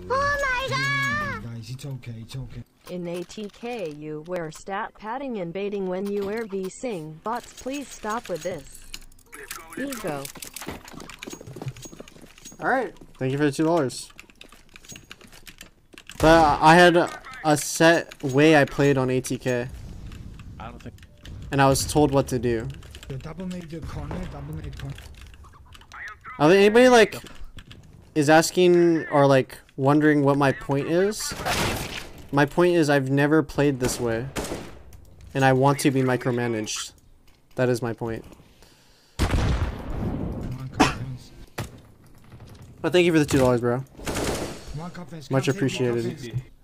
my god! Guys, it's okay, it's okay. In ATK you wear stat padding and baiting when you wear V-Sing. Bots, please stop with this. Ego. Alright, thank you for the $2. But I had a set way I played on ATK. I don't think. And I was told what to do. Double nade the corner, double nade corner. Are there anybody like is asking or like wondering what my point is? My point is I've never played this way. And I want to be micromanaged. That is my point. But thank you for the $2, bro. Much appreciated.